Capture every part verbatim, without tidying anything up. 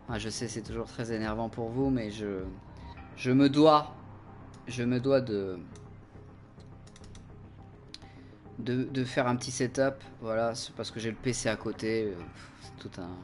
Ah, je sais, c'est toujours très énervant pour vous, mais je, je me dois, je me dois de, de, de faire un petit setup. Voilà, c'est parce que j'ai le P C à côté. C'est tout un,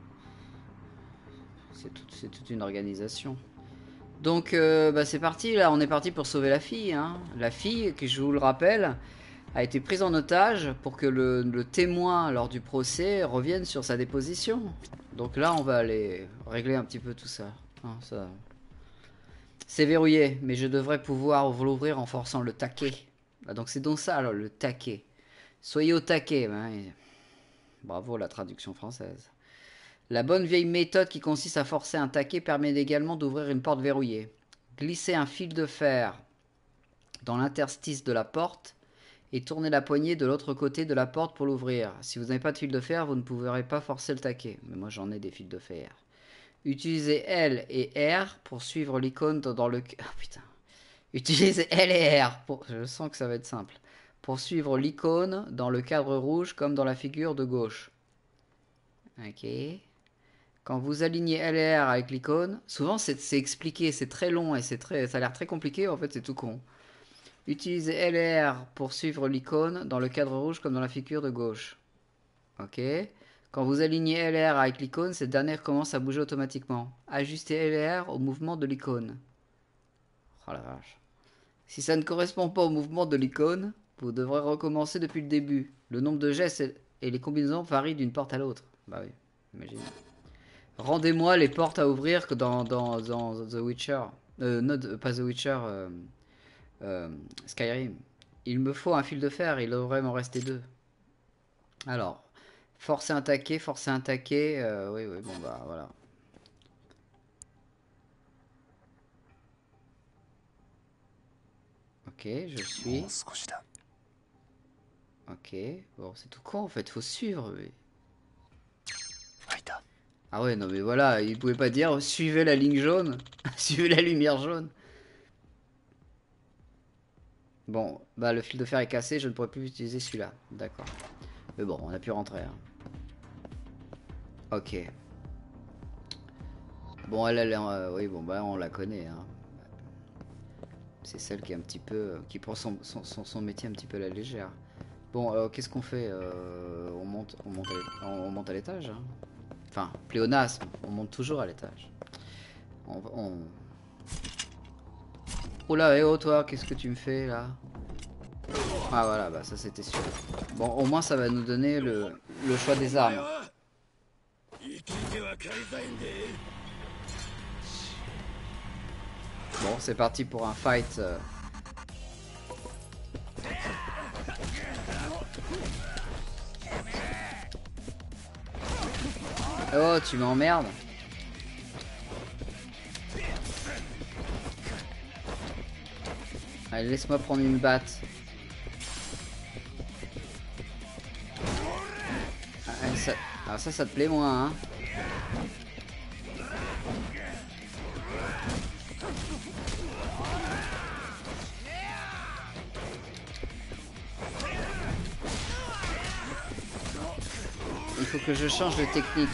c'est tout, c'est toute une organisation. Donc, euh, bah, c'est parti. Là, on est parti pour sauver la fille. Hein. La fille, que je vous le rappelle, a été prise en otage pour que le, le témoin lors du procès revienne sur sa déposition. Donc là, on va aller régler un petit peu tout ça. Hein, ça... C'est verrouillé, mais je devrais pouvoir vous l'ouvrir en forçant le taquet. Ah, donc c'est donc ça, alors, le taquet. Soyez au taquet. Hein. Bravo la traduction française. La bonne vieille méthode qui consiste à forcer un taquet permet également d'ouvrir une porte verrouillée. Glissez un fil de fer dans l'interstice de la porte et tournez la poignée de l'autre côté de la porte pour l'ouvrir. Si vous n'avez pas de fil de fer, vous ne pourrez pas forcer le taquet. Mais moi j'en ai des fils de fer. Utilisez L et R pour suivre l'icône dans le... Ah putain. Utilisez L et R pour... Je sens que ça va être simple. Pour suivre l'icône dans le cadre rouge comme dans la figure de gauche. Ok. Quand vous alignez L et R avec l'icône, souvent c'est expliqué, c'est très long et c'est très, ça a l'air très compliqué, en fait c'est tout con. Utilisez L et R pour suivre l'icône dans le cadre rouge comme dans la figure de gauche. Ok. Quand vous alignez L et R avec l'icône, cette dernière commence à bouger automatiquement. Ajustez L et R au mouvement de l'icône. Oh la vache. Si ça ne correspond pas au mouvement de l'icône, vous devrez recommencer depuis le début. Le nombre de gestes et les combinaisons varient d'une porte à l'autre. Bah oui, imagine. Rendez-moi les portes à ouvrir que dans, dans, dans The Witcher. Euh, non, pas The Witcher. Euh, euh, Skyrim. Il me faut un fil de fer, il devrait m'en rester deux. Alors, forcer un taquet, forcer un taquet. Euh, oui, oui, bon bah voilà. Ok, je suis. Ok, bon, c'est tout con en fait, faut suivre. Mais... Ah ouais, non mais voilà, il pouvait pas dire suivez la ligne jaune, suivez la lumière jaune. Bon, bah le fil de fer est cassé, je ne pourrai plus utiliser celui-là. D'accord. Mais bon, on a pu rentrer. Hein. Ok. Bon, elle, elle, euh, oui, bon, bah on la connaît. Hein. C'est celle qui est un petit peu, qui prend son, son, son, son métier un petit peu à la légère. Bon, euh, qu'est-ce qu'on fait euh, On monte, on monte, à, on monte à l'étage. Hein. Enfin, pléonasme, on monte toujours à l'étage. On, on... Oh là, eh oh toi, qu'est-ce que tu me fais là? Ah voilà, bah ça c'était sûr. Bon, au moins ça va nous donner le, le choix des armes. Bon, c'est parti pour un fight. Euh... Oh, tu m'emmerdes. Allez, laisse-moi prendre une batte. Ah, ça... Alors ça, ça te plaît moins, hein? Il faut que je change de technique.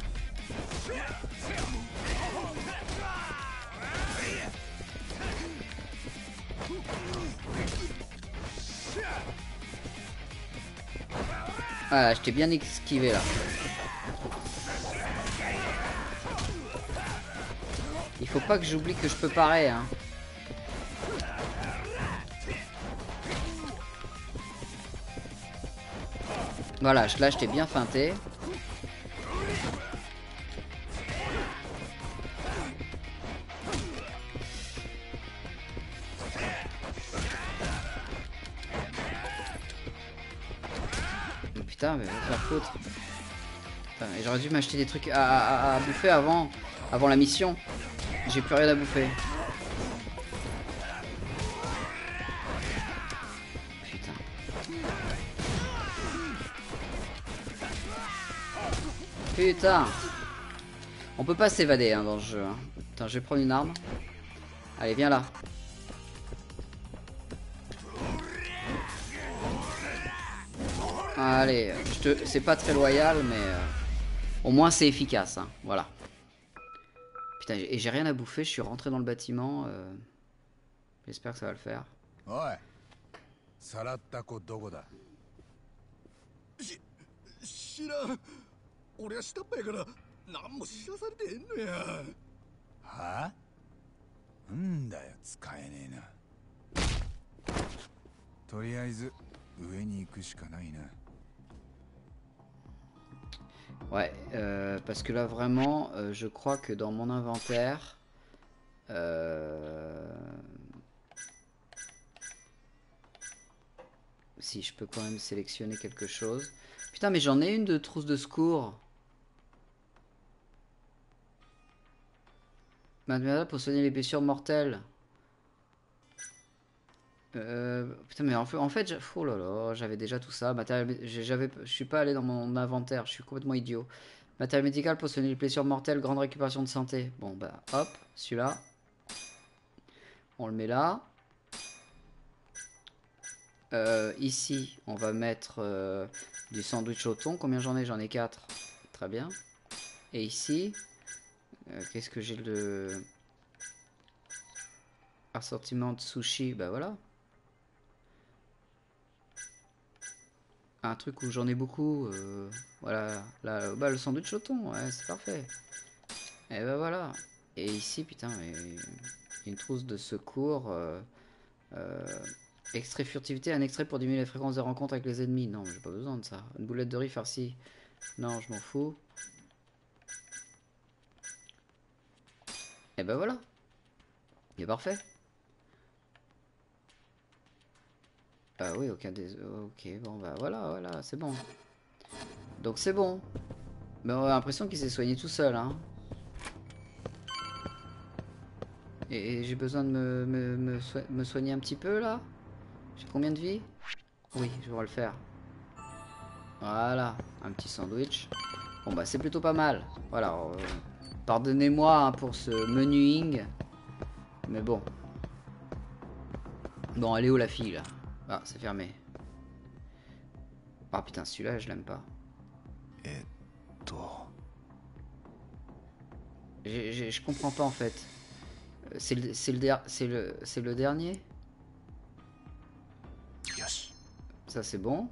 Ah, je t'ai bien esquivé là. Il faut pas que j'oublie que je peux parer, hein. Voilà, là je t'ai bien feinté. Putain, mais va te faire foutre. J'aurais dû m'acheter des trucs à, à, à bouffer avant, avant la mission. J'ai plus rien à bouffer. Putain. Putain. On peut pas s'évader hein, dans le jeu. Hein. Putain, je vais prendre une arme. Allez, viens là. Allez, je te... c'est pas très loyal, mais euh, au moins c'est efficace. Hein. Voilà. Putain, et j'ai rien à bouffer, je suis rentré dans le bâtiment. Euh... J'espère que ça va le faire. Ouais. Saratako doko da? し、知らん。俺は下っ端やから何も知らされてへんのや。 はあ？んだよ使えねえな。とりあえず上に行くしかないな。 Ouais, euh, parce que là vraiment, euh, je crois que dans mon inventaire, euh... si je peux quand même sélectionner quelque chose. Putain, mais j'en ai une de trousse de secours. Mademoiselle pour soigner les blessures mortelles. Euh, putain, mais en fait, en fait oh là là, j'avais déjà tout ça. Matériel, j'avais, je suis pas allé dans mon inventaire, je suis complètement idiot. Matériel médical pour soigner les blessures mortelles, grande récupération de santé. Bon, bah hop, celui-là. On le met là. Euh, ici, on va mettre euh, du sandwich au thon. Combien j'en ai? J'en ai quatre. Très bien. Et ici, euh, qu'est-ce que j'ai de assortiment de sushi? Bah voilà. Un truc où j'en ai beaucoup. Euh, voilà. Là, bah, le sandwich au thon. Ouais, c'est parfait. Et bah voilà. Et ici, putain, mais une trousse de secours. Euh, euh, extrait furtivité, un extrait pour diminuer la fréquence de rencontre avec les ennemis. Non, j'ai pas besoin de ça. Une boulette de riz farcie. Non, je m'en fous. Et ben voilà. Il est parfait. Ah oui, aucun des... Ok, bon, bah voilà, voilà, c'est bon. Donc c'est bon. Mais on a l'impression qu'il s'est soigné tout seul, hein. Et, et j'ai besoin de me, me, me, so me soigner un petit peu, là. J'ai combien de vie? Oui, je vais le faire. Voilà, un petit sandwich. Bon bah c'est plutôt pas mal. Voilà, euh, pardonnez-moi hein, pour ce menuing. Mais bon. Bon, elle est où la fille là? Ah, c'est fermé. Ah putain, celui-là je l'aime pas. Et toi? Je comprends pas en fait. C'est le, c'est le, c'est le, c'est le dernier? Yes. Ça c'est bon.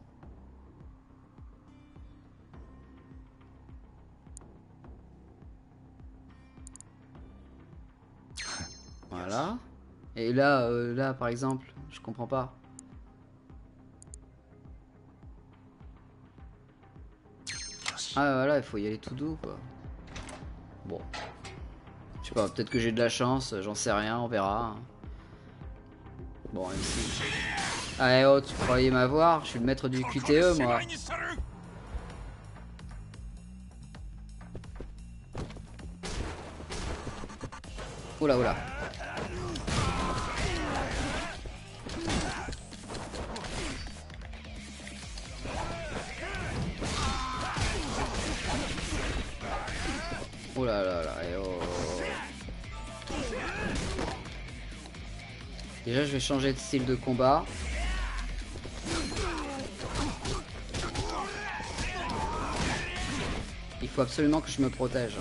Voilà. Et là, euh, là par exemple, je comprends pas. Ah voilà, il faut y aller tout doux quoi. Bon. Je sais pas, peut-être que j'ai de la chance, j'en sais rien, on verra. Bon, ici. Allez, oh, tu croyais m'avoir? Je suis le maître du Q T E moi. Oula, oula. Oh là là là, et oh. Déjà je vais changer de style de combat. Il faut absolument que je me protège.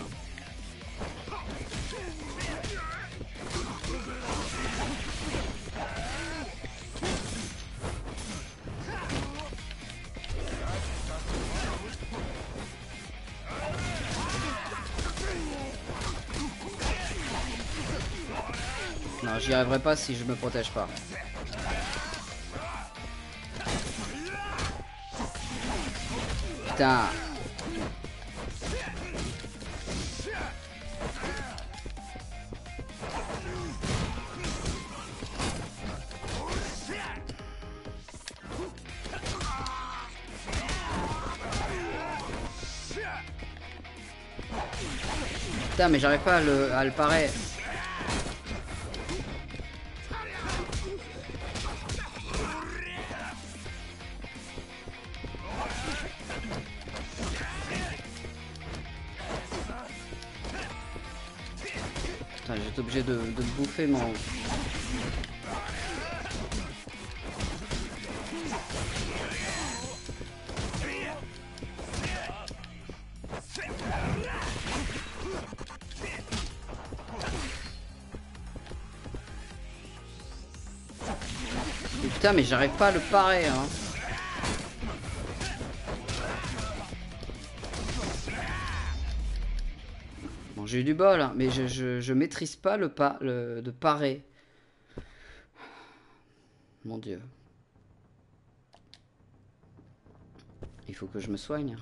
Non, j'y arriverai pas si je me protège pas. Putain. Putain, mais j'arrive pas à le, à le parer. Putain, j'étais obligé de, de bouffer mon... Putain, mais j'arrive pas à le parer, hein. Bon, j'ai eu du bol, hein, mais je, je, je maîtrise pas le pas le, de parer. Mon Dieu. Il faut que je me soigne.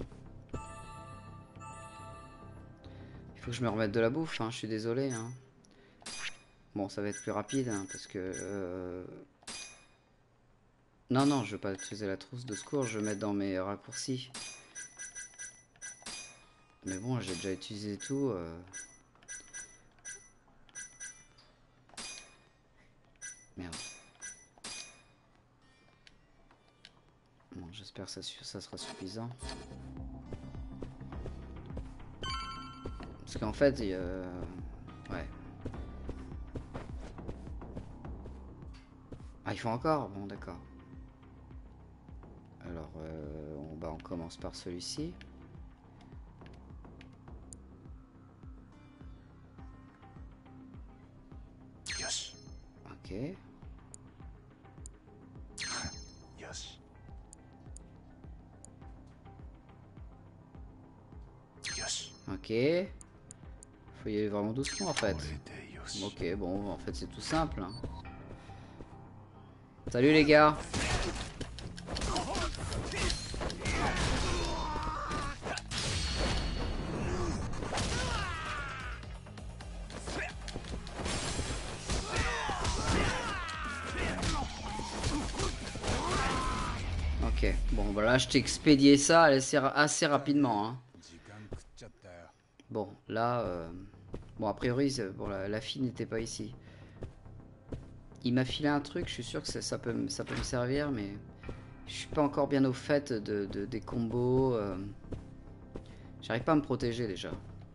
Il faut que je me remette de la bouffe, hein, je suis désolé. Hein. Bon, ça va être plus rapide, hein, parce que... Euh... Non, non, je veux pas utiliser la trousse de secours, je vais mettre dans mes raccourcis. Mais bon, j'ai déjà utilisé tout. Euh... Merde. Bon, j'espère que ça, ça sera suffisant. Parce qu'en fait, il y a... Ouais. Ah, il faut encore? Bon, d'accord. Alors, euh, on, bah, on commence par celui-ci. Ok. Ok. Faut y aller vraiment doucement en fait. Ok, bon, en fait c'est tout simple. Hein. Salut les gars. Ok, bon, bah là je t'ai expédié ça assez, assez rapidement. Hein. Bon, là, euh... bon, a priori, bon, la, la fille n'était pas ici. Il m'a filé un truc, je suis sûr que ça, ça, peut, ça peut me servir, mais je suis pas encore bien au fait de, de, des combos. Euh... J'arrive pas à me protéger déjà.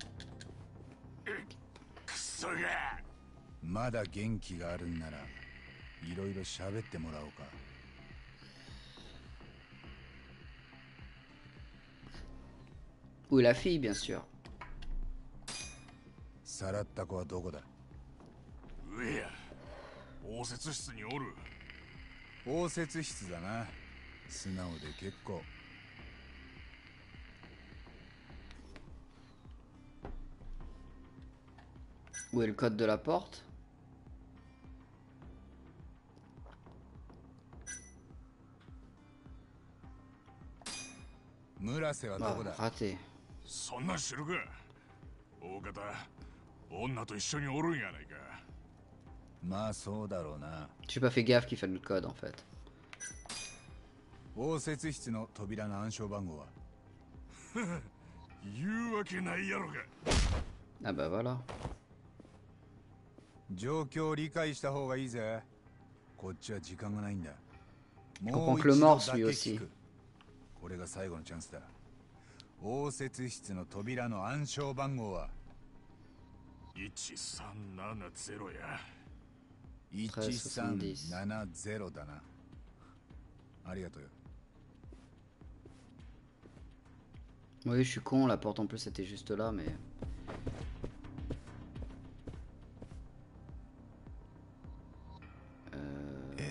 Ou la fille, bien sûr. Où est le code de la porte? Ah, raté. J'ai pas fait gaffe qu'il fallait le code en fait. Ah bah voilà. Je comprends que le morse lui aussi. treize soixante-dix. Oui, je suis con, la porte en plus était juste là, mais... Euh...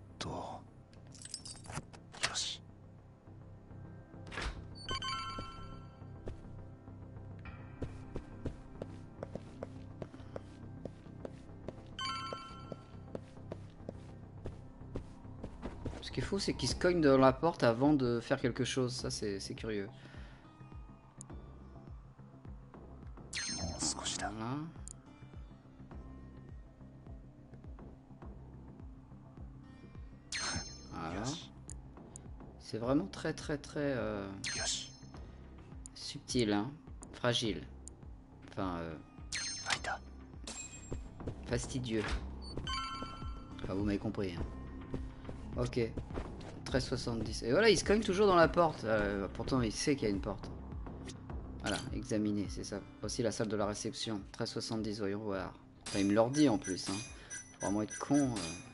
Ce qui est fou, c'est qu'il se cogne dans la porte avant de faire quelque chose. Ça, c'est curieux. Voilà. Voilà. C'est vraiment très très très euh, subtil, hein. Fragile. Enfin, euh, fastidieux. Enfin, vous m'avez compris. Hein. Ok. treize soixante-dix. Et voilà, il se cogne toujours dans la porte. Euh, pourtant, il sait qu'il y a une porte. Voilà, examiner, c'est ça. Aussi la salle de la réception. treize soixante-dix, voyons voir. Enfin, il me leur dit en plus. Hein. Faut vraiment être con.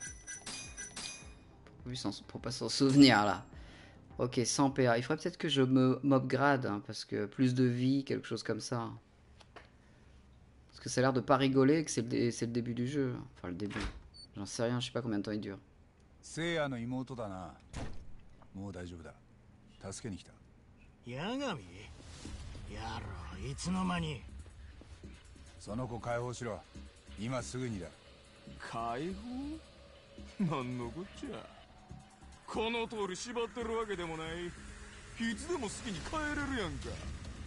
Euh... Pour, pour pas s'en souvenir là. Ok, cent P A. Il faudrait peut-être que je me m'upgrade. Hein, parce que plus de vie, quelque chose comme ça. Parce que ça a l'air de pas rigoler, que c'est le, le début du jeu. Enfin, le début. J'en sais rien, je sais pas combien de temps il dure. 聖夜の妹だな。もう大丈夫だ。助けに来た。 八神やろ、いつの間に。 その子解放しろ。今すぐにだ。 解放？なんのこっちゃ。この通り縛ってるわけでもない。いつでも好きに帰れるやんか。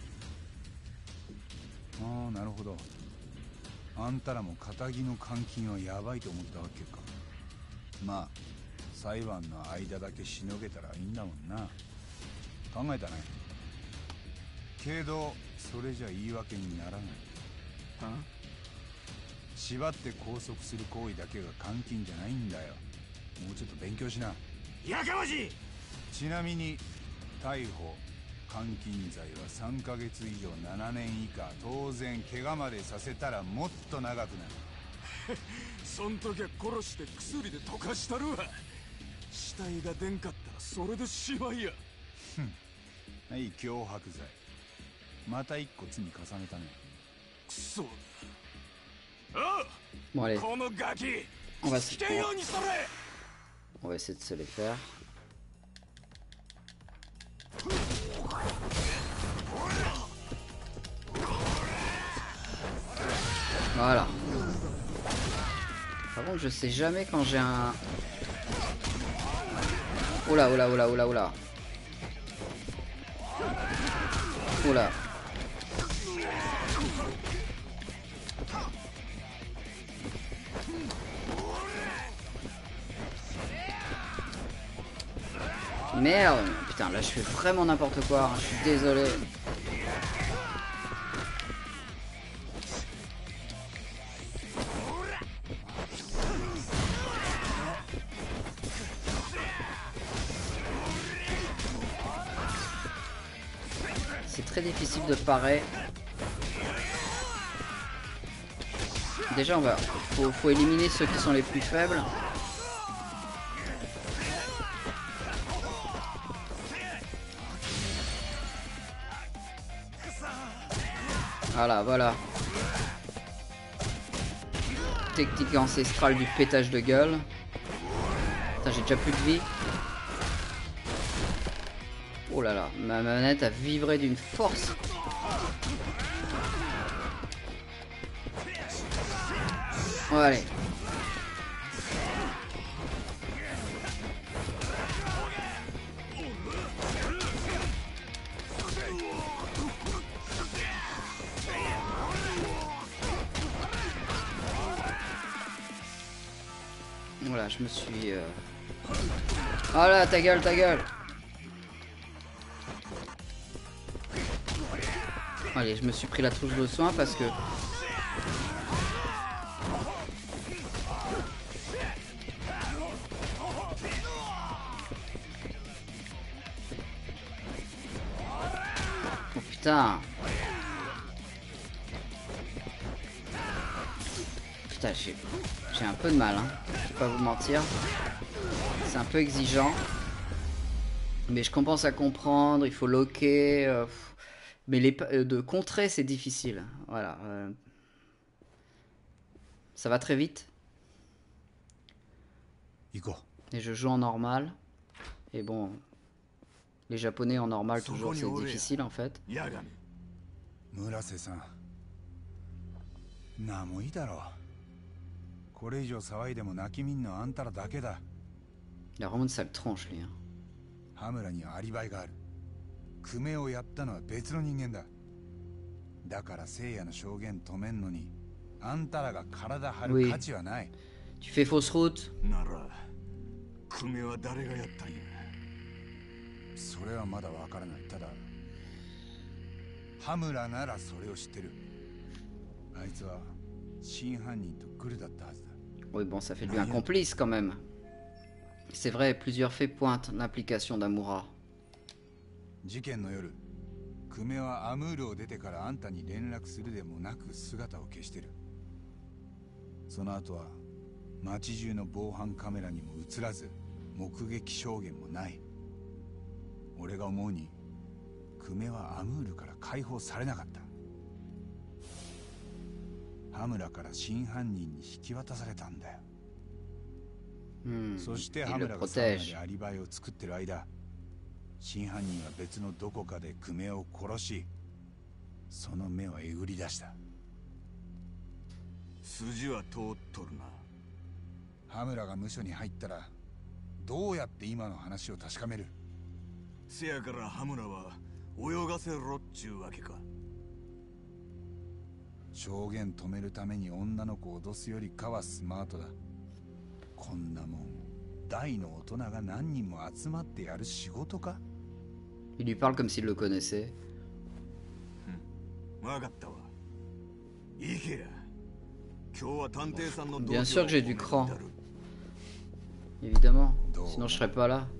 ああ、なるほど。あんたらも仇の監禁はヤバいと思ったわけか。まあ裁判の間だけしのげたらいいんだもんな。考えたね。けどそれじゃ言い訳にならない。 は？ 縛って拘束する行為だけが監禁じゃないんだよ。もうちょっと勉強しな。 やかましい。 ちなみに逮捕監禁罪はさんかげつ以上ななねん以下。当然怪我までさせたらもっと長くなる。 そん時は殺して薬で溶かしたるわ。死体が出んかったらそれでしまいや。 はい、脅迫罪。また一個罪重ねたね。 くそ。 Bon, allez, このガキ on va, se... 危険ようにそれ。 on va essayer de se les faire. Voilà. Par contre, je sais jamais quand j'ai un... Oula, oula, oula, oula, oula. Oula. Merde. Putain, là je fais vraiment n'importe quoi, hein. Je suis désolé. C'est très difficile de parer. Déjà on va faut, faut éliminer ceux qui sont les plus faibles. Voilà, voilà. Technique ancestrale du pétage de gueule. Putain, j'ai déjà plus de vie. Oh là là, ma manette a vibré d'une force. Oh, allez. Voilà, je me suis... Euh... Oh là, ta gueule, ta gueule. Allez, je me suis pris la trousse de soin parce que... Oh putain. Putain, j'ai j'ai un peu de mal, hein. Je vais pas vous mentir. C'est un peu exigeant. Mais je commence à comprendre, il faut loquer... Euh... Mais les, de contrer, c'est difficile. Voilà. Euh... Ça va très vite. Et je joue en normal. Et bon... Les japonais en normal, toujours, c'est difficile, en fait. Murase-san. Namo ii daro. Kore ijou sawaide mo nakimin no antara dake da. Il a vraiment une sale tronche, lui. Hein. Hamura ni alibai ga aru. Kume o yatta no wa betsu no ningen da. Dakara Seiya no shougen tomen no ni antara ga karada haru kachi wa nai. Tu fais fausse route. Nara, Kume wa dare ga yatta n ya? それはまだわからない。ただ羽村ならそれを知ってる。あいつは真犯人とグルだったはずだ。 Oui, bon, ça fait de lui un complice quand même. C'est vrai, plusieurs faits pointent l'implication d'Amura. 事件の夜、久米はアムールを出てからあんたに連絡するでもなく姿を消してる。その後は街中の防犯カメラにも映らず、目撃証言もない。俺が思うに、久米はアムールから解放されなかった。羽村から真犯人に引き渡されたんだよ。 Hmm, そして il 羽 le 村がサウナ protège. でアリバイを作ってる間、真犯人は別のどこかで久米を殺し、その目をえぐり出した。 筋は通っとるな。 羽村が無所に入ったらどうやって今の話を確かめる？ せやから羽村は泳がせろっちゅうわけか。 証言止めるために女の子を脅すよりかはスマートだ。こんなもん大の大人が何人も集まってやる仕事か？ Il lui parle comme s'il le connaissait. わかったわ。行けや。今日は探偵さんの Bien sûr que j'ai du cran. Évidemment. Sinon je serais pas là.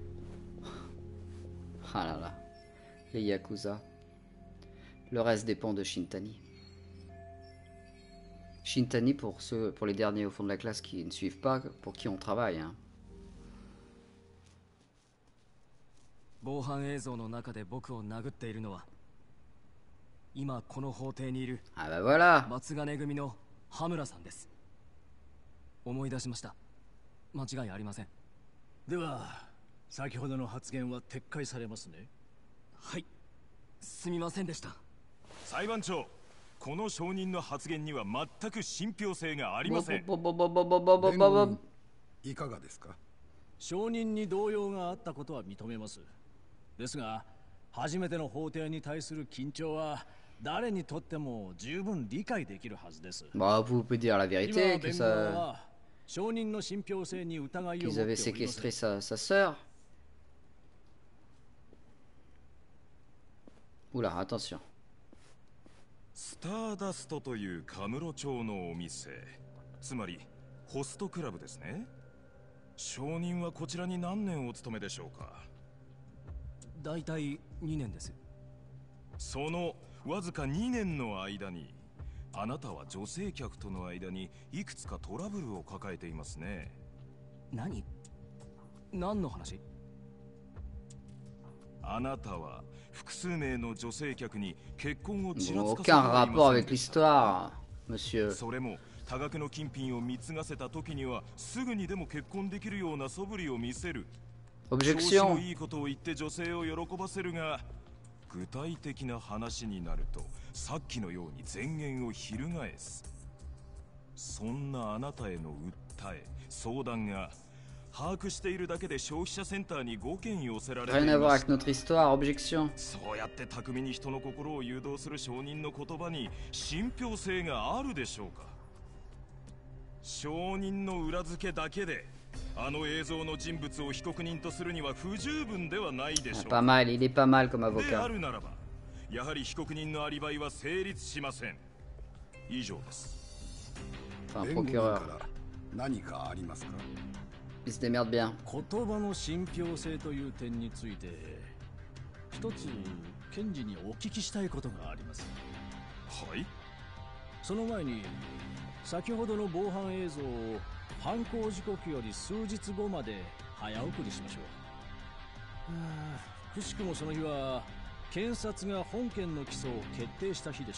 Ah là là. Les Yakuza. Le reste dépend de Shintani. Shintani, pour ceux, pour les derniers au fond de la classe qui ne suivent pas, pour qui on travaille. Hein. 防犯映像の中で僕を殴っているのは今この法廷にいる Ah bah voilà. 松金組の羽村さんです。思い出しました。間違いありません。 では先ほどの発言は撤回されますね。 はい、すみませんでした。 裁判長、この証人の発言には全く信憑性がありません。 Bo- bo- bo- bo- bo- bo- bo- bo- bo- いかがですか？証人に動揺があったことは認めます。ですが初めての法廷に対する緊張は誰にとっても十分理解できるはずです。 Bah, vous pouvez dire la 今 vérité, que 弁護 ça, は証人の信憑性に疑いを qu'ils 持っており avaient ません。 séquestré sa, sa sœur. Oula, attention. スターダストというカムロ町のお店、つまりホストクラブですね。証人はこちらに何年お勤めでしょうか？ だいたいにねんです。 そのわずかにねんの間にあなたは女性客との間にいくつかトラブルを抱えていますね。 何？何の話？ あなたは複数名の女性客に結婚をち Ils ら n'ont つかせてい aucun ま rapport せん avec でした。 l'histoire, monsieur. それも多額の金品を貢がせた時にはすぐにでも結婚できるような素振りを見せる。調子 Objection. のいいことを言って女性を喜ばせるが、具体的な話になるとさっきのように前言を翻す。そんなあなたへの訴え、相談が把握しているだけで消費者センターにごけん寄せられてい Rien à voir ま avec した。 notre histoire, objection. そうやって巧みに人の心を誘導する証人の言葉に信憑性があるでしょうか？証人の裏付けだけであの映像の人物を被告人とするには不十分ではないでしょ Ah, う pas か。 mal, il est pas mal comme であ avocat. るならばやはり被告人のアリバイは成立しません。以上です。 Enfin, 弁護人 procureur. から何かありますか？ Il se démerde bien. 言葉の信憑性という点について一つ検事にお聞きしたいことがあります。 はい。 その前に先ほどの防犯映像を犯行時刻より数日後まで早送りしましょう。はあ、くしくもその日は検察が本件の起訴を決定した日でした。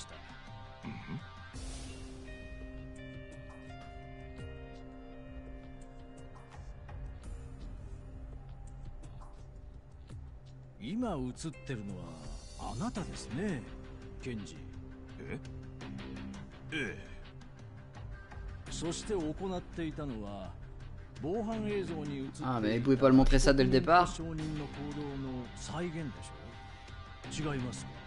今映ってるのはあなたですね、検事。 えええ。 そして行っていたのは防犯映像に映っていた Ah, mais il pouvait pas le montrer ça dès le départ. 証人の行動の再現でしょう。違いますか？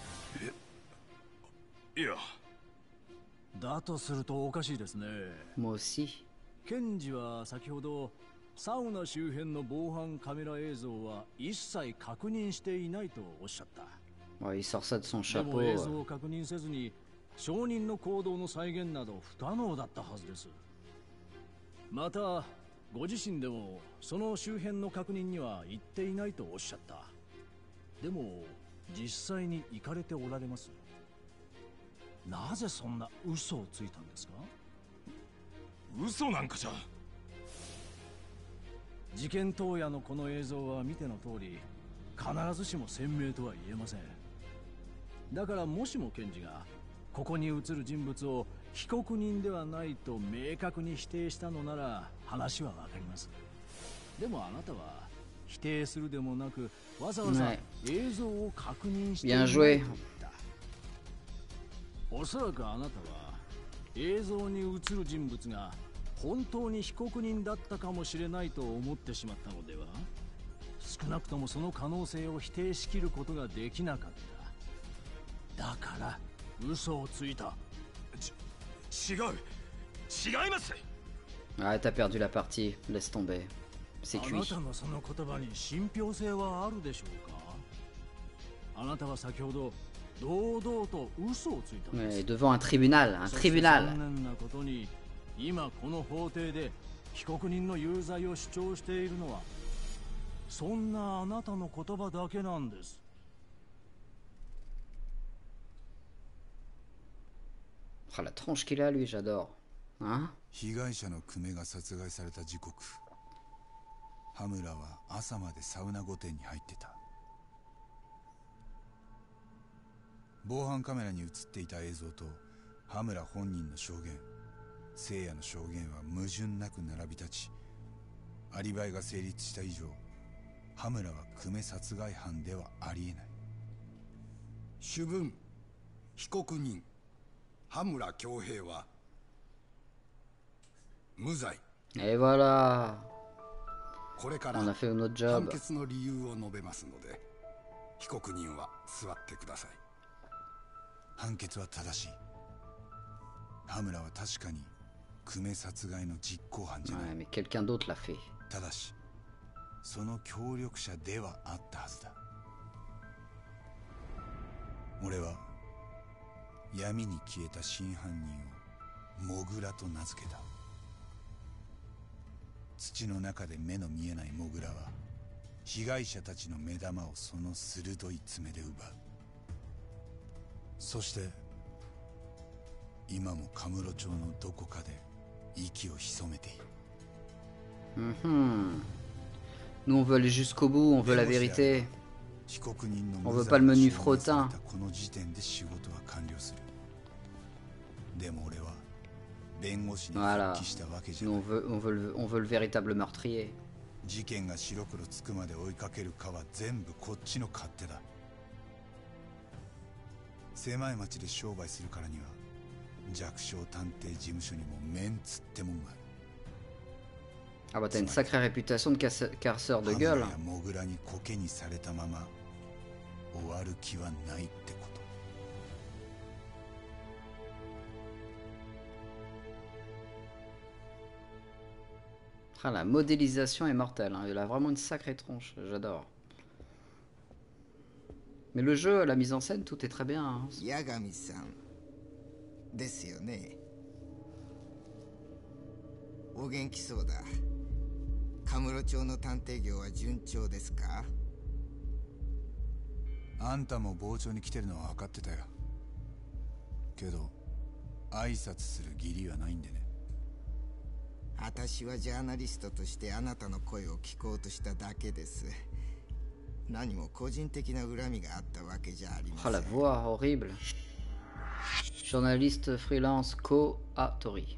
いや、 だとするとおかしいですね。 Moi aussi. 検事は先ほどサウナ周辺の防犯カメラ映像は一切確認していないとおっしゃった。 Ouais, il sort ça de son で chapeau. も映 euh. 像を確認せずに証人の行動の再現など不可能だったはずです。またご自身でもその周辺の確認には行っていないとおっしゃった。でも実際に行かれておられます。なぜそんな嘘をついたんですか？ 嘘なんかじゃ。 事件当夜のこの映像は見ての通り必ずしも鮮明とは言えません。だからもしも検事がここに映る人物を被告人ではないと明確に否定したのなら話はわかります。でもあなたは否定するでもなくわざわざ映像を確認していないと言った。おそらくあなたは映像に映る人物が本当に被告人だったかもしれないと思ってしまったのでは。少なくともその可能性を否定しきることができなかった。だから嘘をついた。 ち違う違います。 Ah, t'as perdu la partie, laisse tomber. C'est あ cuit. なたのその言葉に信憑性はあるでしょうか。あなたは先ほど堂々と嘘をついたんです。 Ouais, devant un tribunal, un そして tribunal. 残念なことに今この法廷で被告人の有罪を主張しているのはそんなあなたの言葉だけなんです。 Ah, la tronche qu'il a, lui, j'adore. Hein? 被害者の久米が殺害された時刻、羽村は朝までサウナ御殿に入ってた。防犯カメラに映っていた映像と羽村本人の証言、聖夜の証言は矛盾なく並び立ち、アリバイが成立した以上、羽村は久米殺害犯ではありえない。 主文、被告人羽村恭平は無罪。 Et voilà. これから On a fait notre 判 job. 決の理由を述べますので、被告人は座ってください。 判決は正しい。羽村は確かに久米殺害の実行犯じゃない。 Ouais, mais quelqu'un d'autre l'a fait. ただしその協力者ではあったはずだ。俺は闇に消えた真犯人をモグラと名付けた。土の中で目の見えないモグラは被害者たちの目玉をその鋭い爪で奪う。そして今もカムロ町のどこかで息を潜めている。 Mhm. Nous, on veut aller jusqu'au bout, on veut la vérité. 被告人の On 無 veut 罪 pas le が menu 証明さ frottin. れたこの時点で仕事は完了する。でも俺は弁護士に Voilà. 復帰したわけじゃ Nous, な on い。 veut, on veut, le, on veut le véritable meurtrier. 事件が白黒つくまで追いかけるかは全部こっちの勝手だ。狭い町で商売するからには弱小探偵事務所にもメンツってもんがある。 Ah bah t'as une sacrée réputation de casse- casseur de 羽村 gueule. やモグラにコケにされたまま終わる気はないってこと。 Ah, la modélisation est mortelle, hein. Il a vraiment une sacrée tronche, j'adore. Mais le jeu, la mise en scène, tout est très bien. Hein. 八神さんですよね。お元気そうだ。カムロ町の探偵業は順調ですか？ あんたも傍聴に来てるのは分かってたよ。けど挨拶する義理はないんでね。 私はジャーナリストとしてあなたの声を聞こうとしただけです。何も個人的な恨みがあったわけじゃありま Ah せ la ん。 voix horrible. Journaliste freelance Ko Atori.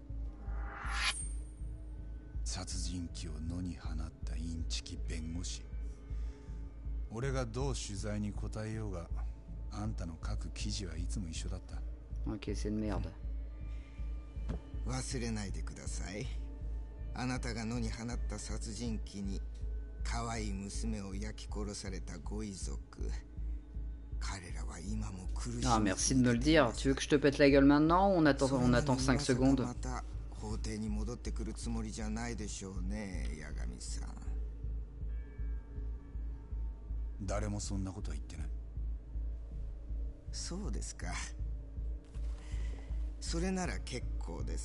殺人鬼を野に放ったインチキ弁護士。俺がどう取材に答えようがあんたの書く記事はいつも一緒だった。 Ok, c'est une merde. 忘れないでください。あなたが野に放った殺人鬼に可愛い娘を焼き殺されたご遺族。彼らは今も苦しみ。 Ah, merci de me le dire. Tu veux que je te pète la gueule maintenant ou on attend, on attend cinq secondes? また法廷に戻ってくるつもりじゃないでしょうね、八神さん。 誰もそんなことは言ってない。 そうですか。それなら結構です。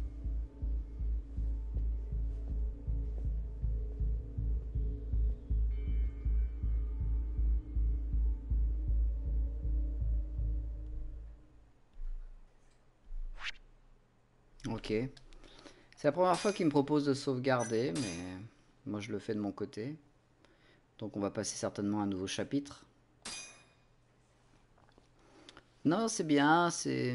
Ok. C'est la première fois qu'il me propose de sauvegarder, mais moi je le fais de mon côté. Donc on va passer certainement à un nouveau chapitre. Non, c'est bien, c'est...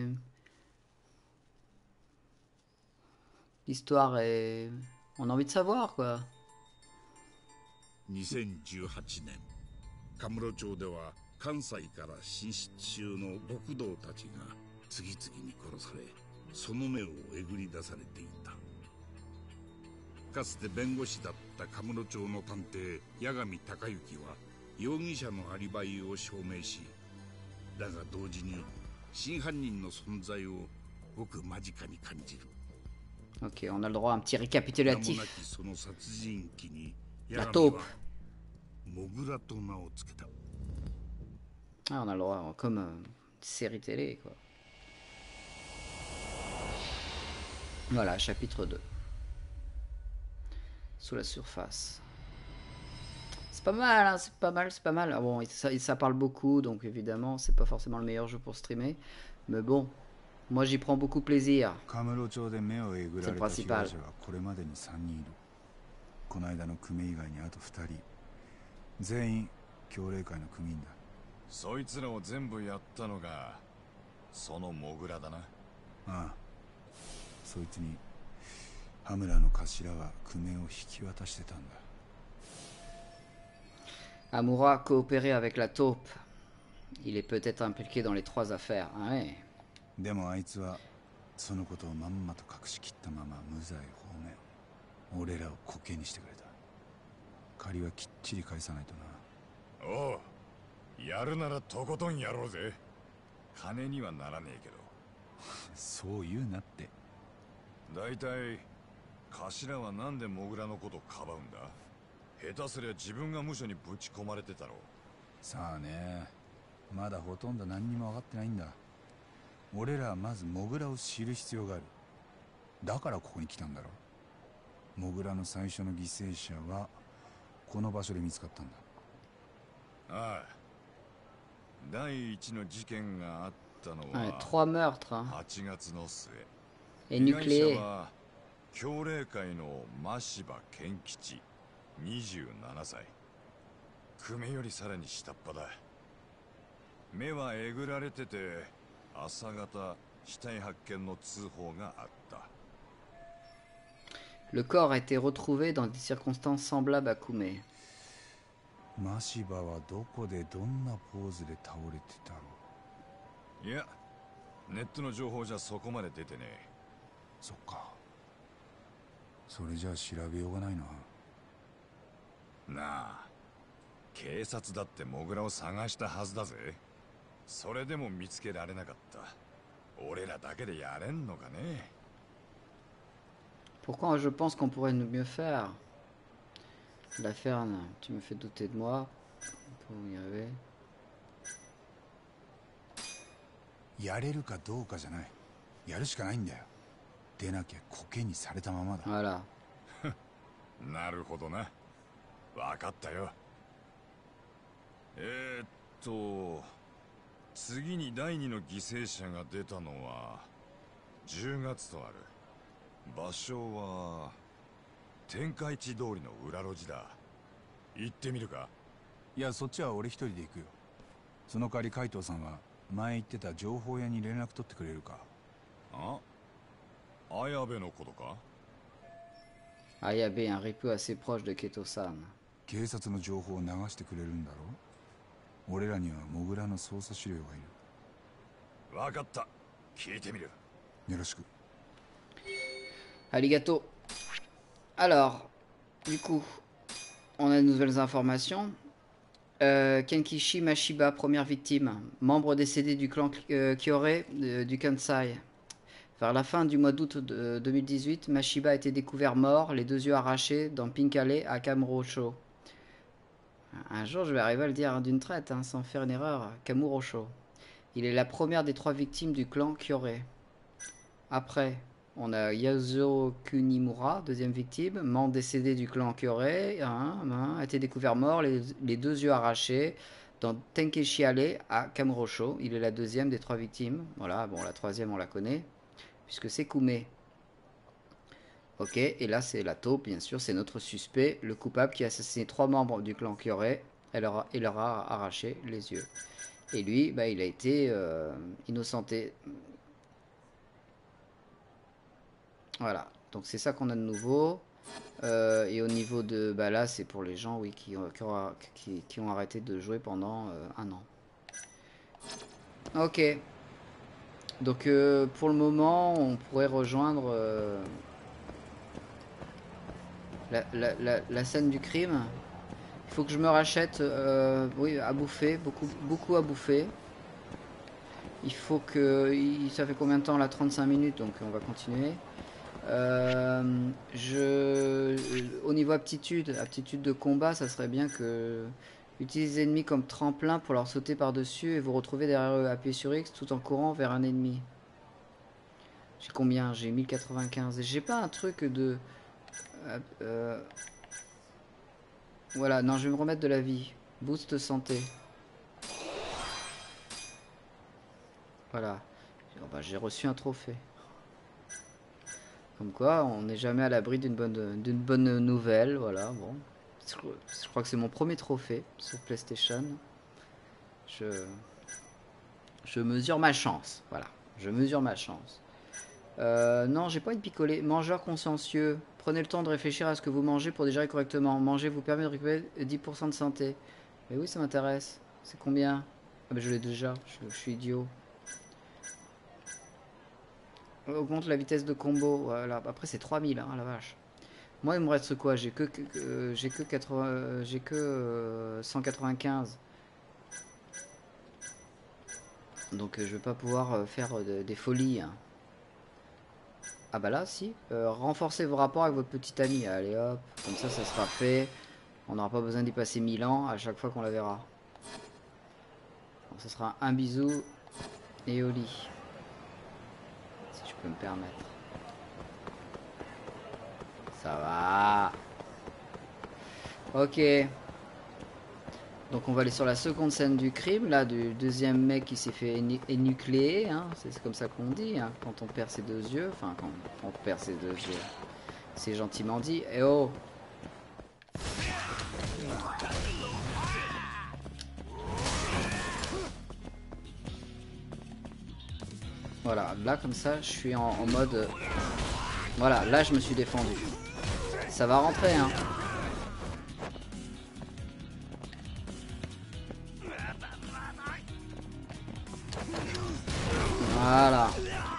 L'histoire est... On a envie de savoir, quoi. にせんじゅうはちねんカムロ町では関西から進出中の極道たちが次々に殺されその目をえぐり出されていた。かつて弁護士だったカムロ町の探偵八神隆之は容疑者のアリバイを証明し、だが同時に真犯人の存在をごく間近に感じる。 Ok, on a le droit à un petit récapitulatif. 名もなきその殺人鬼に La 八神 taupe. はモグラと名を付けた。 Ah, on a le droit, comme euh, série télé, quoi. Voilà, chapitre deux. Sous la surface. C'est pas mal, hein, c'est pas mal, c'est pas mal. Ah bon, ça, ça parle beaucoup, donc évidemment, c'est pas forcément le meilleur jeu pour streamer. Mais bon, moi j'y prends beaucoup plaisir. カムロ町で目をえぐられた被害者はこれまでにさんにんいる。この間の組以外にあとふたり。全員協励会の組員だ。 そいつらを全部やったのがそのモグラだな。 ああ、そいつに羽村の頭は組を引き渡してたんだ。 Amura a coopéré avec la taupe. Il est peut-être impliqué dans les trois affaires. Ah ouais. でもあいつはそのことをまんまと隠しきったまま無罪放免。俺らをコケにしてくれた。借りはきっちり返さないとな。 おう、やるならとことんやろうぜ。金にはならねえけど。 そう言うなって。 だいたい頭はなんでモグラのことかばうんだ。下手すりゃ自分が無所にぶち込まれてたろ。 さあね、まだほとんど何にも分かってないんだ。俺らはまずモグラを知る必要がある。だからここに来たんだろ。モグラの最初の犠牲者はこの場所で見つかったんだ。 ああ、第一の事件があったの Ouais, は trois meurtres. Hein. はちがつの末。 Et 被害者 nucléaire. は協励会の真柴健吉にじゅうななさい。久米よりさらに下っ端だ。目はえぐられてて朝方死体発見の通報があった。 Le corps a été retrouvé dans des circonstances semblables à Koumé. マシバはどこでどんなポーズで倒れてたろいや、ネットの情報じゃそこまで出てねえ。 そっか。それじゃあ調べようがないな。 なあ、警察だってモグラを探したはずだぜ。それでも見つけられなかった。俺らだけでやれんのかね。 Pourquoi je pense qu'on pourrait mieux faire? L'affaire, tu me fais douter de moi. Pour y arriver. やれるかどうかじゃない。やるしかないんだよ。でなきゃコケにされたままだ。 Voilà. なるほどな。わかったよ。えー、っと次に第二の犠牲者が出たのはじゅうがつとある。場所は天下一通りの裏路地だ。行ってみるか？ いや、そっちは俺一人で行くよ。その代わり海藤さんは前言ってた情報屋に連絡取ってくれるか？ あ？綾部のことか？ Ayabe, un ripu assez proche de Keto-san. 警察の情報を流してくれるんだろう。俺らにはモグラの捜査資料がいる。 わかった。聞いてみる。 よろしく。 Arigato. Alors, du coup, on a de nouvelles informations. Euh, Kenkichi Mashiba, première victime, membre décédé du clan euh, Kyorei euh, du Kansai. Vers la fin du mois d'août de deux mille dix-huit, Mashiba a été découvert mort, les deux yeux arrachés, dans Pink Alley à Kamurocho. Un jour, je vais arriver à le dire d'une traite, hein, sans faire une erreur. Kamurocho. Il est la première des trois victimes du clan Kyorei. Après, on a Yasuo Kunimura, deuxième victime, membre décédé du clan Kyorei, hein, hein, a été découvert mort, les, les deux yeux arrachés, dans Tenkeshi Alley à Kamurocho. Il est la deuxième des trois victimes. Voilà, bon, la troisième, on la connaît, puisque c'est Koumé. Ok, et là, c'est la taupe, bien sûr, c'est notre suspect, le coupable qui a assassiné trois membres du clan Kyorei et leur a, et leur a arraché les yeux. Et lui, bah, il a été euh, innocenté. Voilà, donc c'est ça qu'on a de nouveau. Euh, et au niveau de... Bah là, c'est pour les gens, oui, qui, ont- qui, ont, qui, qui ont arrêté de jouer pendant euh, un an. Ok. Donc euh, pour le moment, on pourrait rejoindre euh, la, la, la, la scène du crime. Il faut que je me rachète, euh, oui, à bouffer, beaucoup, beaucoup à bouffer. Il faut que... Il, ça fait combien de temps là? Trente-cinq minutes, donc on va continuer. Euh, je, au niveau aptitude, aptitude de combat, ça serait bien que utilisez l'ennemi comme tremplin pour leur sauter par-dessus et vous retrouver derrière eux. Appuyez sur X tout en courant vers un ennemi. J'ai combien? J'ai mille quatre-vingt-quinze. J'ai pas un truc de... Euh, euh, voilà, non, je vais me remettre de la vie. Boost santé. Voilà. Oh, bah, j'ai reçu un trophée. Comme quoi, on n'est jamais à l'abri d'une bonne, d'une bonne nouvelle, voilà, bon. Je crois que c'est mon premier trophée sur PlayStation. Je, je mesure ma chance, voilà. Je mesure ma chance. Euh, non, j'ai pas envie de picoler. Mangeur consciencieux. Prenez le temps de réfléchir à ce que vous mangez pour digérer correctement. Manger vous permet de récupérer dix pour cent de santé. Mais oui, ça m'intéresse. C'est combien? Ah bah je l'ai déjà, je, je suis idiot. Augmente la vitesse de combo, voilà. Après c'est trois mille, hein, la vache. Moi il me reste quoi? J'ai que, que euh, j'ai que quatre-vingts, euh, j'ai que euh, cent quatre-vingt-quinze. Donc euh, je vais pas pouvoir euh, faire euh, des folies. Hein. Ah bah là si. Euh, renforcez vos rapports avec votre petit ami. Allez hop, comme ça ça sera fait. On n'aura pas besoin d'y passer mille ans à chaque fois qu'on la verra. Donc, ça sera un bisou et au lit. Si je peux me permettre. Ça va. Ok. Donc on va aller sur la seconde scène du crime, là, du deuxième mec qui s'est fait énucléer, hein. C'est comme ça qu'on dit, hein, quand on perd ses deux yeux. Enfin, quand on perd ses deux yeux. C'est gentiment dit. Eh oh! Voilà, là comme ça, je suis en, en mode... Voilà, là je me suis défendu. Ça va rentrer, hein. Voilà.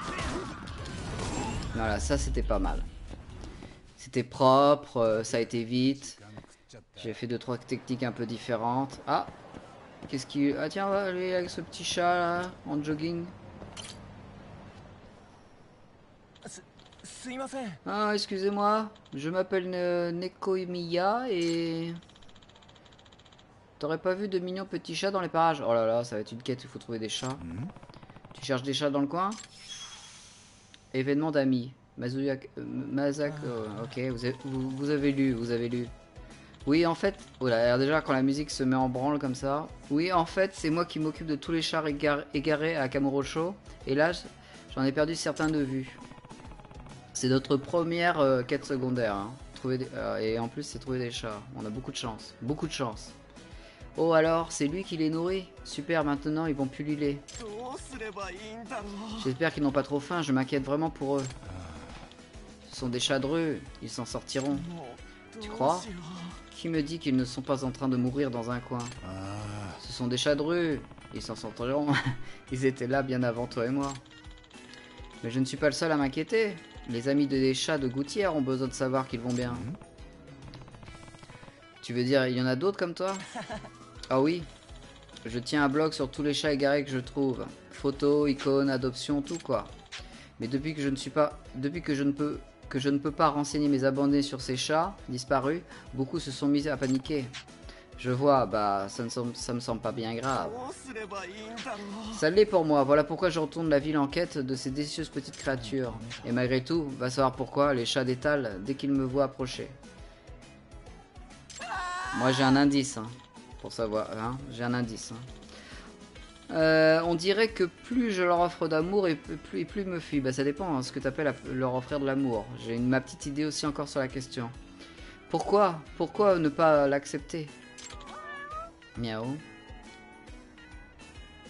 Voilà, ça c'était pas mal. C'était propre, euh, ça a été vite. J'ai fait deux trois techniques un peu différentes. Ah, qu'est-ce qui... Ah tiens, on va aller avec ce petit chat là, en jogging. Ah, excusez-moi, je m'appelle ne Nekoimiya et... T'aurais pas vu de mignons petits chats dans les parages? Oh là là, ça va être une quête, il faut trouver des chats. Mmh. Tu cherches des chats dans le coin? Événement d'amis. Mazuyak... Euh, Mazak... Euh, ok, vous avez, vous, vous avez lu, vous avez lu. Oui, en fait... Oh là, alors déjà, quand la musique se met en branle comme ça... Oui, en fait, c'est moi qui m'occupe de tous les chats égar égarés à Kamurocho. Et là, j'en ai perdu certains de vue. C'est notre première euh, quête secondaire. Hein. Trouver des, euh, et en plus, c'est trouver des chats. On a beaucoup de chance. Beaucoup de chance. Oh alors, c'est lui qui les nourrit. Super, maintenant, ils vont pulluler. J'espère qu'ils n'ont pas trop faim. Je m'inquiète vraiment pour eux. Ce sont des chats dreux. Ils s'en sortiront. Tu crois? Qui me dit qu'ils ne sont pas en train de mourir dans un coin? Ce sont des chats dreux. Ils s'en sortiront. Ils étaient là bien avant toi et moi. Mais je ne suis pas le seul à m'inquiéter. Les amis des chats de Gouttière ont besoin de savoir qu'ils vont bien. Mmh. Tu veux dire, il y en a d'autres comme toi? Ah oui. Je tiens un blog sur tous les chats égarés que je trouve. Photos, icônes, adoptions, tout quoi. Mais depuis que je ne suis pas... Depuis que je ne peux... que je ne peux pas renseigner mes abonnés sur ces chats disparus, beaucoup se sont mis à paniquer. Je vois, bah, ça, ne semble, ça me semble pas bien grave. Ça l'est pour moi, voilà pourquoi je retourne la ville en quête de ces délicieuses petites créatures. Et malgré tout, va savoir pourquoi, les chats détalent dès qu'ils me voient approcher. Moi j'ai un indice, hein, pour savoir, hein, j'ai un indice. Hein. Euh, on dirait que plus je leur offre d'amour et plus, et plus ils me fuient. Bah ça dépend, hein, ce que tu appelles leur offrir de l'amour. J'ai une ma petite idée aussi encore sur la question. Pourquoi Pourquoi ne pas l'accepter? Miaou.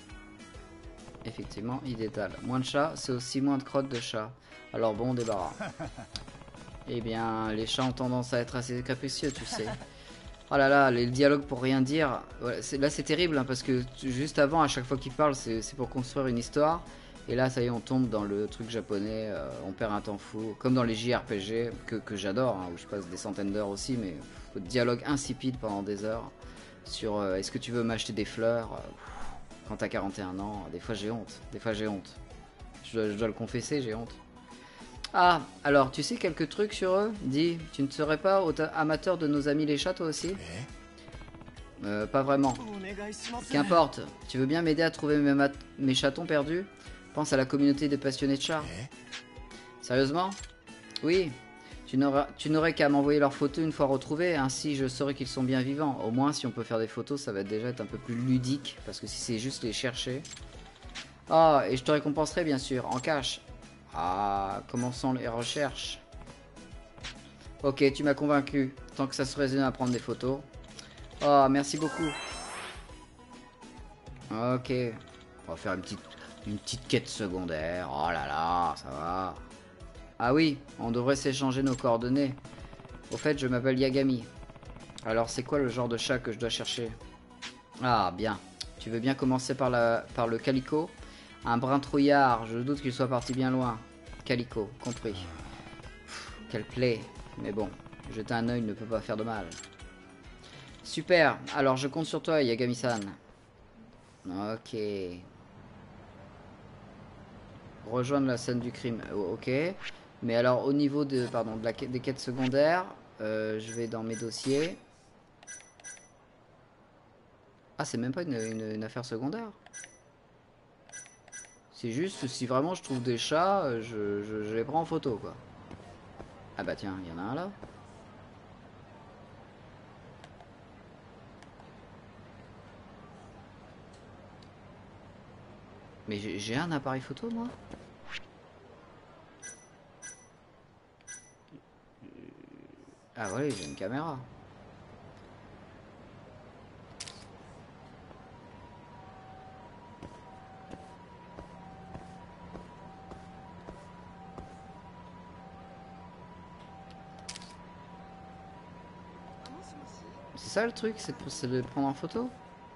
Effectivement, il détale. Moins de chats, c'est aussi moins de crottes de chats. Alors bon, débarras. Eh bien, les chats ont tendance à être assez capricieux, tu sais. Oh là là, les dialogues pour rien dire. Ouais, là, c'est terrible, hein, parce que juste avant, à chaque fois qu'il parle, c'est pour construire une histoire. Et là, ça y est, on tombe dans le truc japonais. Euh, on perd un temps fou. Comme dans les J R P G, que, que j'adore, hein, où je passe des centaines d'heures aussi, mais pff, dialogue insipide pendant des heures. Sur euh, est-ce que tu veux m'acheter des fleurs euh, quand t'as quarante et un ans. Des fois, j'ai honte. Des fois, j'ai honte. Je dois, je dois le confesser, j'ai honte. Ah, alors, tu sais quelques trucs sur eux? Dis, tu ne serais pas amateur de nos amis les chats, toi aussi? Euh, pas vraiment. Qu'importe, tu veux bien m'aider à trouver mes, mes chatons perdus? Pense à la communauté des passionnés de chats. Sérieusement? Oui. Tu n'aurais qu'à m'envoyer leurs photos une fois retrouvées, ainsi je saurai qu'ils sont bien vivants. Au moins, si on peut faire des photos, ça va déjà être un peu plus ludique, parce que si c'est juste les chercher... Ah, et je te récompenserai bien sûr, en cash. Ah, commençons les recherches. Ok, tu m'as convaincu. Tant que ça se résume à prendre des photos. Oh, merci beaucoup. Ok. On va faire une petite, une petite quête secondaire. Oh là là, ça va. Ah oui, on devrait s'échanger nos coordonnées. Au fait, je m'appelle Yagami. Alors, c'est quoi le genre de chat que je dois chercher? Ah, bien. Tu veux bien commencer par, la, par le calico? Un brun trouillard, je doute qu'il soit parti bien loin. Calico, compris. Pff, quelle plaie. Mais bon, jeter un œil ne peut pas faire de mal. Super, alors je compte sur toi, Yagami-san. Ok. Rejoindre la scène du crime. Oh, ok. Mais alors, au niveau de, pardon, de la, des quêtes secondaires, euh, je vais dans mes dossiers. Ah, c'est même pas une, une, une affaire secondaire. C'est juste si vraiment je trouve des chats, je, je, je les prends en photo, quoi. Ah bah tiens, il y en a un là. Mais j'ai un appareil photo, moi. Ah ouais, j'ai une caméra. C'est ça le truc, c'est de prendre en photo?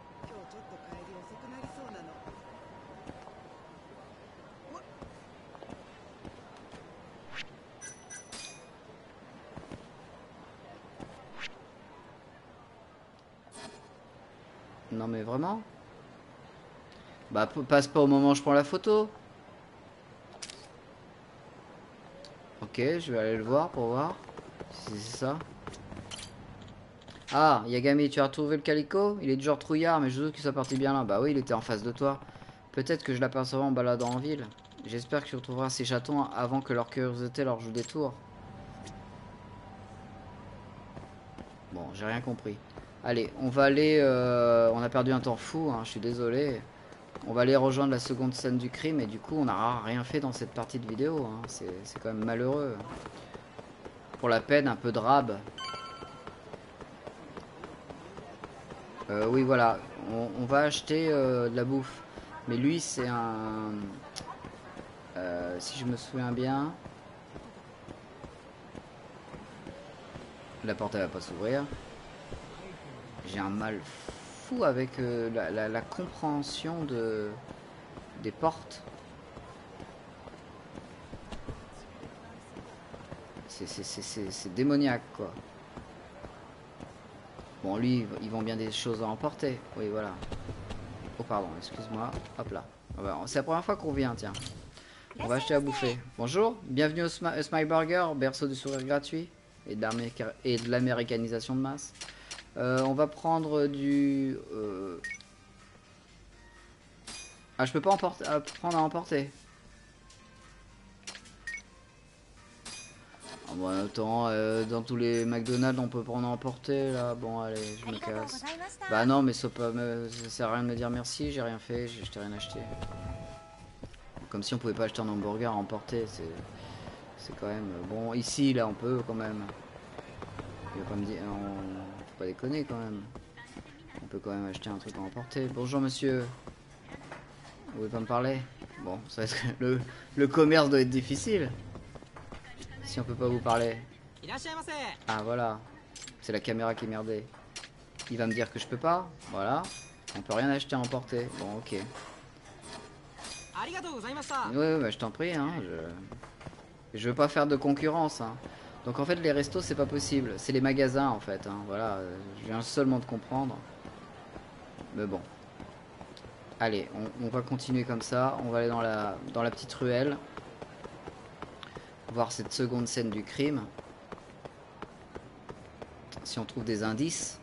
Non mais vraiment? Bah passe pas au moment où je prends la photo. Ok, je vais aller le voir pour voir si c'est ça. Ah, Yagami, tu as retrouvé le calico? Il est du genre trouillard, mais je doute qu'il soit parti bien là. Bah oui, il était en face de toi. Peut-être que je l'apercevrai en baladant en ville. J'espère que tu retrouveras ces chatons avant que leur curiosité leur joue des tours. Bon, j'ai rien compris. Allez, on va aller... Euh, on a perdu un temps fou, hein, je suis désolé. On va aller rejoindre la seconde scène du crime et du coup, on n'aura rien fait dans cette partie de vidéo. Hein. C'est quand même malheureux. Pour la peine, un peu de rab. Euh, oui, voilà. On, on va acheter euh, de la bouffe. Mais lui, c'est un... Euh, si je me souviens bien... La porte, elle va pas s'ouvrir. J'ai un mal fou avec euh, la, la, la compréhension de des portes. C'est démoniaque, quoi. Bon, lui, ils vont bien des choses à emporter. Oui, voilà. Oh, pardon, excuse-moi. Hop là. C'est la première fois qu'on vient, tiens. On va acheter à bouffer. Bonjour, bienvenue au Smi Smile Burger, berceau du sourire gratuit et de l'américanisation de masse. Euh, on va prendre du... Euh... Ah, je peux pas emporter, euh, prendre à emporter. Ah, bon, attends, euh, dans tous les McDonald's, on peut prendre à emporter, là. Bon, allez, je me casse. Bah non, mais ça, pas, ça sert à rien de me dire merci, j'ai rien fait, je t'ai rien acheté. Comme si on pouvait pas acheter un hamburger à emporter, c'est quand même... Bon, ici, là, on peut quand même. Il va pas me dire... On... Faut pas déconner quand même. On peut quand même acheter un truc à emporter. Bonjour monsieur. Vous pouvez pas me parler? Bon, ça va être... le, le commerce doit être difficile. Si on peut pas vous parler. Ah voilà. C'est la caméra qui est merdée. Il va me dire que je peux pas. Voilà. On peut rien acheter à emporter. Bon, ok. Ouais, ouais, bah, je t'en prie, hein. Je... je veux pas faire de concurrence, hein. Donc en fait, les restos, c'est pas possible. C'est les magasins, en fait, hein. Voilà. Je viens seulement de comprendre. Mais bon. Allez, on, on va continuer comme ça. On va aller dans la, dans la petite ruelle. Voir cette seconde scène du crime. Si on trouve des indices.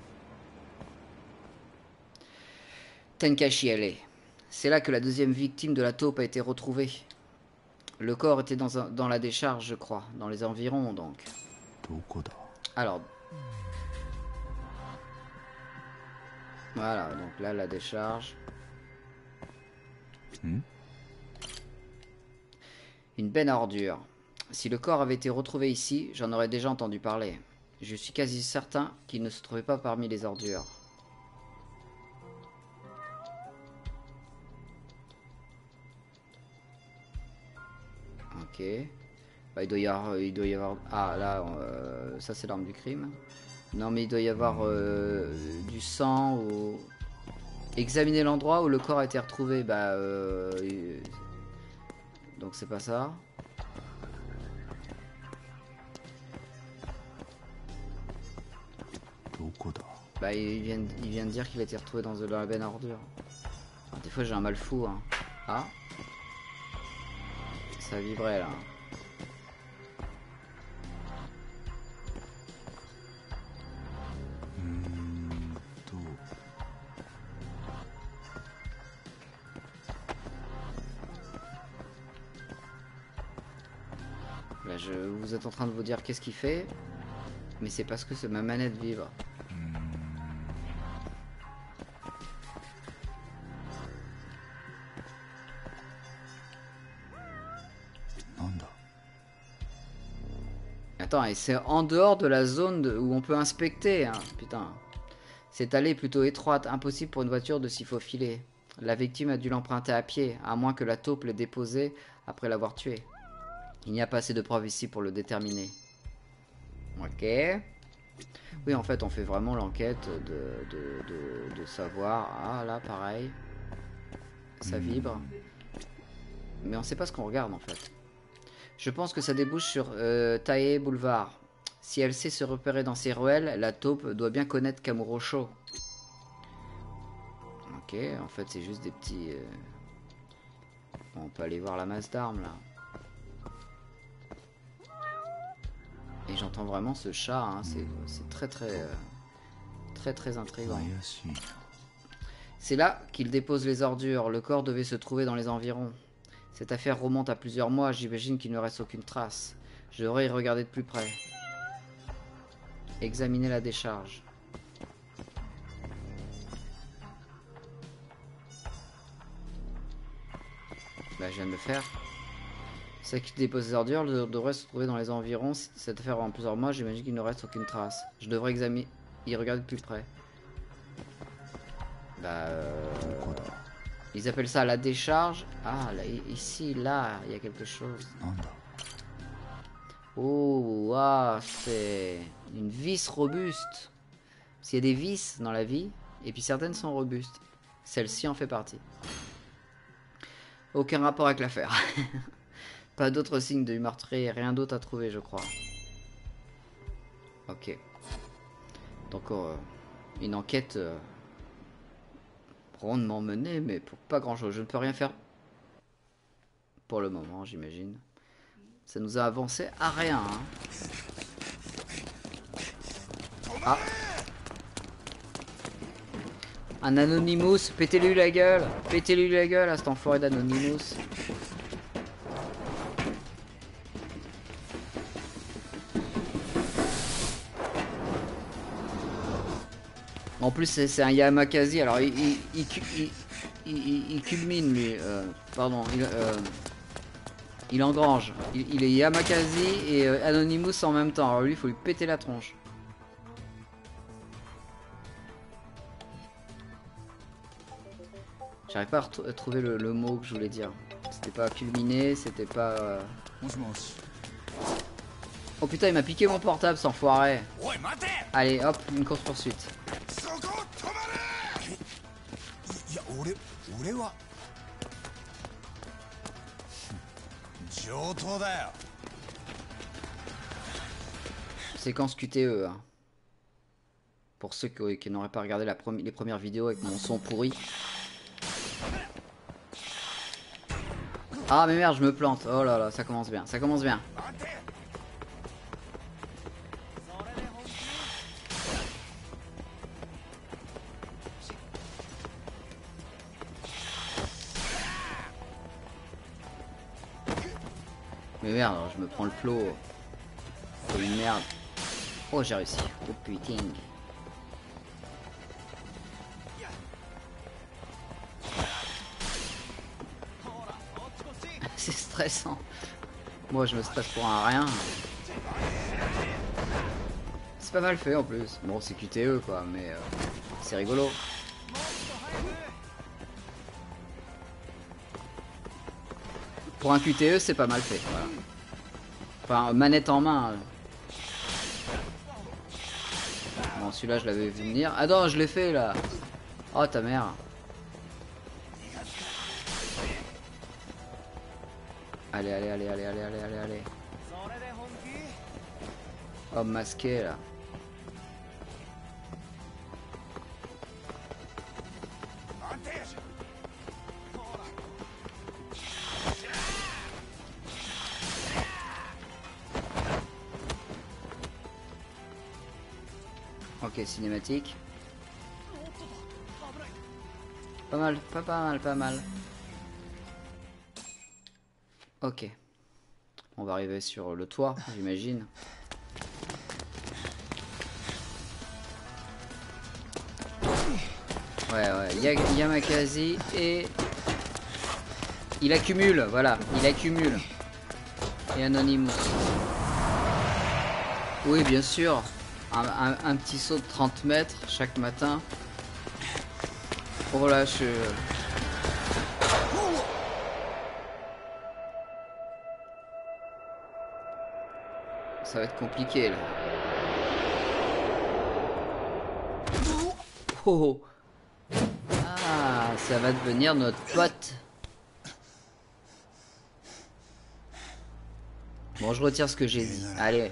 Tenkashi allez. C'est là que la deuxième victime de la taupe a été retrouvée. Le corps était dans, un, dans la décharge, je crois. Dans les environs, donc. Alors. Voilà, donc là, la décharge. Hmm? Une benne à ordures. Si le corps avait été retrouvé ici, j'en aurais déjà entendu parler. Je suis quasi certain qu'il ne se trouvait pas parmi les ordures. Ok. Bah, il doit y avoir... Il doit y avoir... Ah, là, euh, ça c'est l'arme du crime. Non, mais il doit y avoir euh, du sang ou... Examiner l'endroit où le corps a été retrouvé. Bah, euh, il... donc c'est pas ça. Bah, il vient, il vient de dire qu'il a été retrouvé dans, dans la benne à ordures. Ah, des fois j'ai un mal fou, hein. Ah. Ça vibrait là. Là, je, vous êtes en train de vous dire qu'est-ce qu'il fait, mais c'est parce que ma manette vibre. Attends, et c'est en dehors de la zone de, où on peut inspecter, hein. Putain. Cette allée est plutôt étroite, impossible pour une voiture de s'y faufiler. La victime a dû l'emprunter à pied, à moins que la taupe l'ait déposée après l'avoir tué. Il n'y a pas assez de preuves ici pour le déterminer. Ok. Oui, en fait, on fait vraiment l'enquête de, de, de, de savoir... Ah, là, pareil. Ça vibre. Mais on sait pas ce qu'on regarde, en fait. Je pense que ça débouche sur euh, Tae Boulevard. Si elle sait se repérer dans ces ruelles, la taupe doit bien connaître Kamurocho. Ok, en fait, c'est juste des petits... Euh... Bon, on peut aller voir la masse d'armes, là. Et j'entends vraiment ce chat, hein. C'est très très euh, très très intriguant. C'est là qu'il dépose les ordures. Le corps devait se trouver dans les environs. Cette affaire remonte à plusieurs mois, j'imagine qu'il ne reste aucune trace. Je devrais y regarder de plus près. Examiner la décharge. Bah, je viens de le faire. C'est qui dépose les ordures devrait se trouver dans les environs. Cette affaire en plusieurs mois, j'imagine qu'il ne reste aucune trace. Je devrais examiner, y regarder de plus près. Bah, euh... ils appellent ça la décharge. Ah, là, ici, là, il y a quelque chose. Oh, ah, c'est une vis robuste. S'il y a des vis dans la vie, et puis certaines sont robustes. Celle-ci en fait partie. Aucun rapport avec l'affaire. Pas d'autres signes de meurtrier, rien d'autre à trouver, je crois. Ok. Donc, euh, une enquête euh, rondement menée, mais pour pas grand-chose. Je ne peux rien faire pour le moment, j'imagine. Ça nous a avancé à rien. Hein. Ah. Un Anonymous, pétez-lui la gueule. Pétez-lui la gueule à cet enfoiré d'Anonymous. En plus, c'est un Yamakasi. Alors, il, il, il, il, il, il culmine, lui. Euh, pardon. Il, euh, il engrange. Il, il est Yamakasi et euh, Anonymous en même temps. Alors, lui, il faut lui péter la tronche. J'arrive pas à, à trouver le, le mot que je voulais dire. C'était pas culminé, c'était pas... Euh... Oh putain, il m'a piqué mon portable, sans foiret. Allez, hop, une course poursuite. Séquence Q T E. Hein. Pour ceux qui, qui n'auraient pas regardé la premi- les premières vidéos avec mon son pourri. Ah mais merde, je me plante. Oh là là, ça commence bien, ça commence bien. Mais merde, je me prends le flot. Oh une merde. Oh j'ai réussi. Oh putain. C'est stressant. Moi je me stresse pour un rien. C'est pas mal fait en plus. Bon c'est Q T E quoi, mais euh, c'est rigolo. Pour un Q T E c'est pas mal fait. Voilà. Enfin manette en main. Bon celui-là je l'avais vu venir. Ah non je l'ai fait là. Oh ta mère. Allez, allez, allez, allez, allez, allez, allez, allez. Homme masqué là. Ok, cinématique. Pas mal, pas, pas mal, pas mal. Ok. On va arriver sur le toit, j'imagine. Ouais, ouais, y a Yamakazi et... Il accumule, voilà, il accumule. Et Anonymous. Oui, bien sûr. Un, un, un petit saut de trente mètres chaque matin. Oh là, je... Ça va être compliqué là. Oh. Ah, ça va devenir notre pote. Bon, je retire ce que j'ai dit. Allez.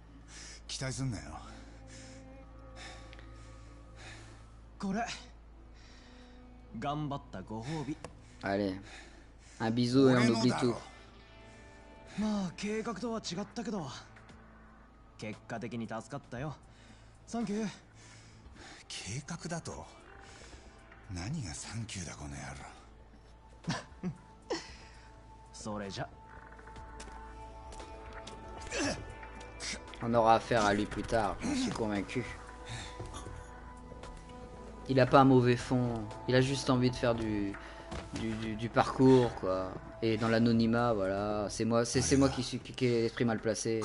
Allez. Un bisou et on oublie tout. 結果的に助かったよ。サンキュー。 計画だと何がサンキューだこの野郎。 それじゃ。 On aura affaire à lui plus tard, j'en suis convaincu. Il a pas un mauvais fond, il a juste envie de faire du du, du, du parcours quoi. Et dans l'anonymat, voilà, c'est moi, c'est c'est moi qui suis qui ai l'esprit mal placé.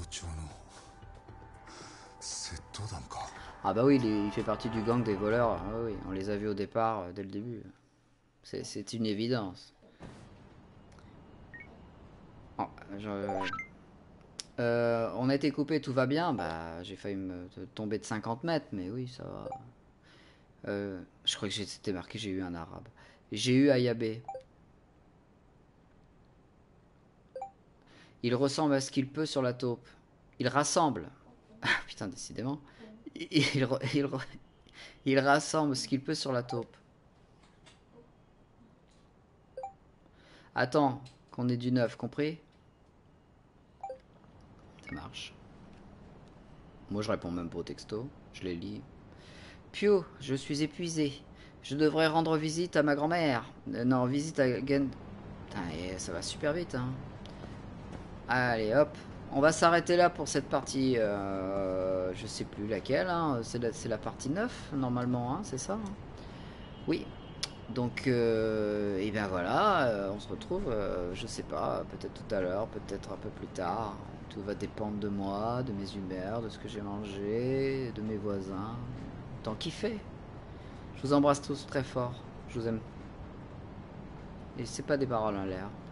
Ah bah oui, il, est, il fait partie du gang des voleurs. Ah oui, on les a vus au départ, euh, dès le début. C'est une évidence. Oh, je... euh, on a été coupé, tout va bien. Bah, j'ai failli me tomber de cinquante mètres, mais oui, ça va. Euh, je crois que c'était marqué, j'ai eu un arabe. J'ai eu Ayabe. Il ressemble à ce qu'il peut sur la taupe. Il rassemble. Ah putain, décidément. Il, il, il, il rassemble ce qu'il peut sur la taupe. Attends, qu'on ait du neuf, compris? Ça marche. Moi, je réponds même pas au texto. Je les lis. Pio, je suis épuisé. Je devrais rendre visite à ma grand-mère. Euh, non, visite à Gen... Putain, et ça va super vite, hein. Allez, hop. On va s'arrêter là pour cette partie. Euh, je sais plus laquelle. Hein. C'est la, la partie neuf, normalement, hein, c'est ça hein. Oui. Donc, euh, et bien voilà, euh, on se retrouve, euh, je sais pas, peut-être tout à l'heure, peut-être un peu plus tard. Tout va dépendre de moi, de mes humeurs, de ce que j'ai mangé, de mes voisins. Tant qu'il fait. Je vous embrasse tous très fort. Je vous aime. Et c'est pas des paroles en l'air.